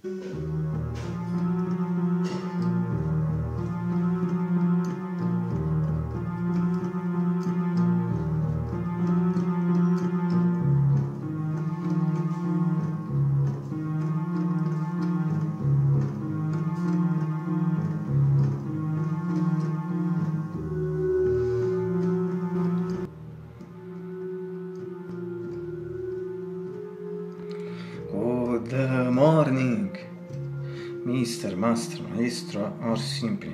Good morning, Mr. Master, Maestro, or simply.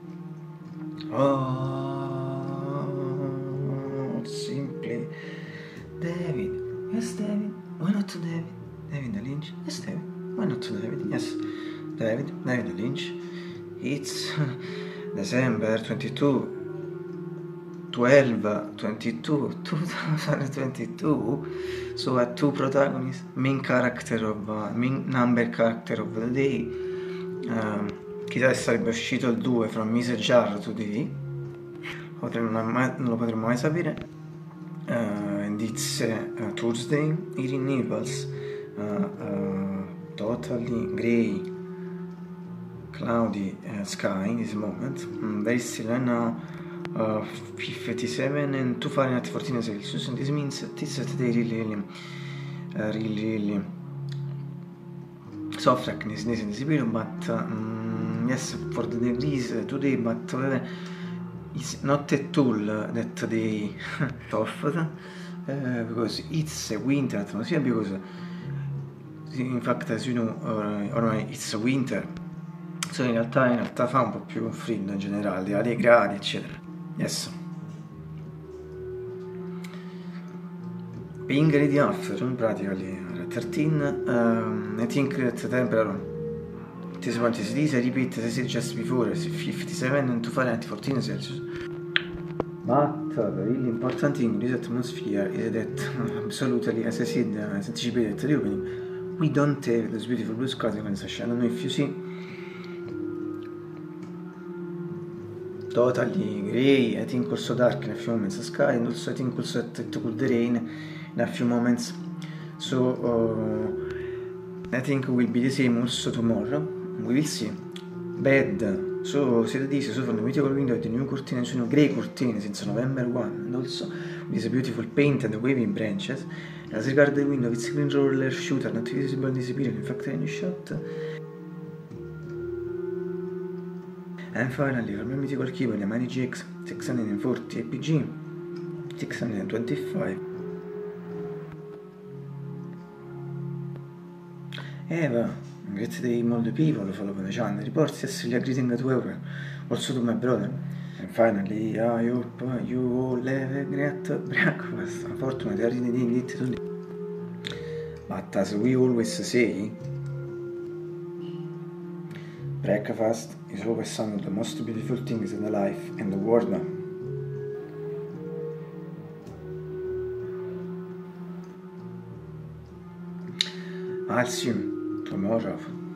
Or simply. David. Yes, David. Why not David? David Lynch. Yes, David. Why not David? Yes, David. David Lynch. It's December 22. 12/22, 2022, so two protagonists, main number character of the day. Chissà se sarebbe uscito il 2 from Miss Jar Today, non lo potremmo mai sapere. And it's Tuesday here in Naples, totally grey, cloudy sky in this moment. Very still right now. 57 and 2 Fahrenheit 14 Celsius, and this means that this today really soft like this period, but yes, for the degrees today, but it's not at all that they soft, because it's a winter atmosphere, because in fact, as you know, ormai it's winter, so in realtà fa un po' più freddo in generale, a dei gradi eccetera. Yes. Being ready after, practically 13, I think that the temperature at this point is this, I repeat, as I said just before, 57 and 2 Fahrenheit 14 Celsius. But the really important thing in this atmosphere is that, absolutely, as I said, as anticipated at the opening, we don't have those beautiful blue skies in session. I don't know if you see. Totally grey, I think also dark in a few moments, the sky, and also I think also that it could rain in a few moments, so I think it will be the same also tomorrow, we will see. Bad, so said this, so from the mythical window the new curtain, sono grey curtain since November 1, and also with these beautiful painted waving branches. As regards the window, it's a green roller shooter, not visible in this period, in fact any shot. And finally, for my mythical keyboard, the Yamaha GX 640 APG 625. Eva, great day all the people who follow the channel. Reports yesterday a greeting to everyone, also to my brother. And finally, I hope you all have a great breakfast. Unfortunately, I didn't eat today. But as we always say, breakfast is always some of the most beautiful things in the life and the world. I'll see you tomorrow.